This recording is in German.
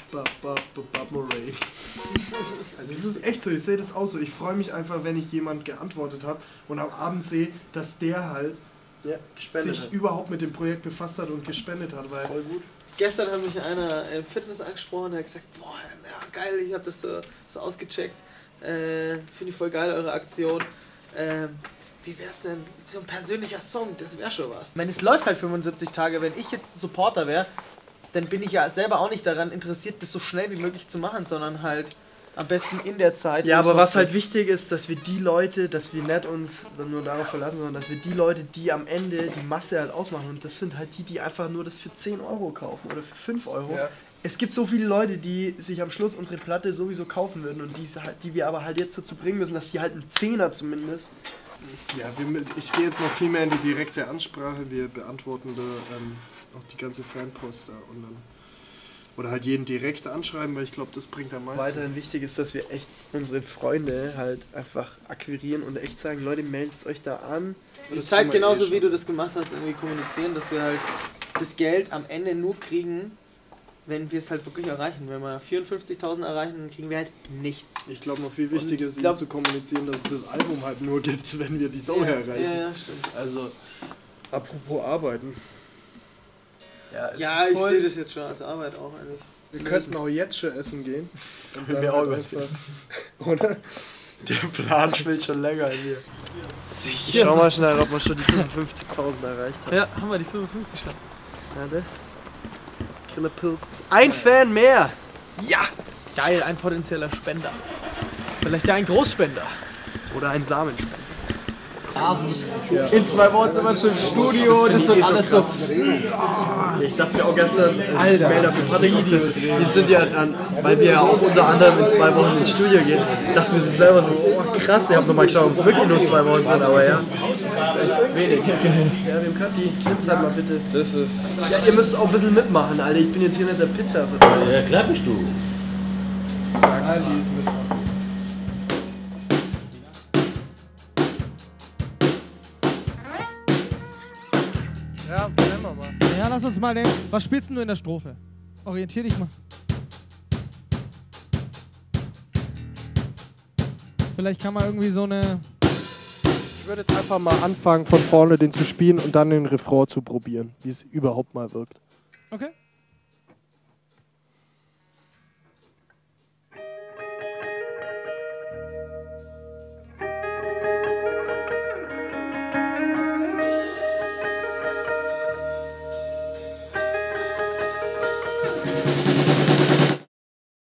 Murray. Das ist echt so, ich sehe das auch so. Ich freue mich einfach, wenn ich jemand geantwortet habe und am Abend sehe, dass der halt sich überhaupt mit dem Projekt befasst hat und gespendet hat. Weil voll gut. Gestern hat mich einer im Fitness angesprochen, der hat gesagt, boah, ja, geil, ich habe das so ausgecheckt. Finde ich voll geil, eure Aktion. Wie wär's denn, so ein persönlicher Song, das wäre schon was. Ich meine, es läuft halt 75 Tage, wenn ich jetzt Supporter wäre, dann bin ich ja selber auch nicht daran interessiert, das so schnell wie möglich zu machen, sondern halt am besten in der Zeit. Ja, aber was halt wichtig ist, dass wir die Leute, dass wir nicht uns dann nur darauf verlassen, sondern dass wir die Leute, die am Ende die Masse halt ausmachen, und das sind halt die, die einfach nur das für 10 Euro kaufen oder für 5 Euro. Ja. Es gibt so viele Leute, die sich am Schluss unsere Platte sowieso kaufen würden und die wir aber halt jetzt dazu bringen müssen, dass die halt einen Zehner zumindest. Ja, ich gehe jetzt noch viel mehr in die direkte Ansprache. Wir beantworten da auch die ganze Fanpost da und dann oder halt jeden direkt anschreiben, weil ich glaube, das bringt am meisten. Weiterhin wichtig ist, dass wir echt unsere Freunde halt einfach akquirieren und echt sagen, Leute, meldet euch da an. Die Zeit genauso wie du das gemacht hast, irgendwie kommunizieren, dass wir halt das Geld am Ende nur kriegen, wenn wir es halt wirklich erreichen. Wenn wir 54.000 erreichen, dann kriegen wir halt nichts. Ich glaube, noch viel wichtiger ist, ihnen zu kommunizieren, dass es das Album halt nur gibt, wenn wir die Songs erreichen. Ja, stimmt. Also, apropos Arbeiten. Ja, ich sehe das jetzt schon als Arbeit auch eigentlich. Wir könnten auch jetzt schon essen gehen. Und dann auch einfach, oder? Der Plan spielt schon länger hier. Schau mal schnell, ob man schon die 55.000 erreicht hat. Ja, haben wir die 55 schon. Warte. Killerpilz. Ein Fan mehr! Ja! Geil, ein potenzieller Spender. Vielleicht ja ein Großspender. Oder ein Samenspender. Ja. In 2 Wochen sind wir schon im Studio, das wird alles so. Ich dachte mir auch gestern, Alter, wir sind ja dann, weil wir ja auch unter anderem in 2 Wochen ins Studio gehen, dachten wir sich selber so, oh krass, ich hab nochmal geschaut, ob es wirklich nur 2 Wochen sind, aber ja, das ist echt wenig. Ja, wem kann die? Nimm's halt mal bitte. Das ist. Ja, ihr müsst auch ein bisschen mitmachen, Alter, ich bin jetzt hier nicht der Pizza-Verteiler. Ja, klar bist du. Nein, die ist mitmachen. Ja, nehmen wir mal. Ja, lass uns mal nehmen. Was spielst du in der Strophe? Orientier dich mal. Vielleicht kann man irgendwie so eine... Ich würde jetzt einfach mal anfangen, von vorne den zu spielen und dann den Refrain zu probieren, wie es überhaupt mal wirkt. Okay.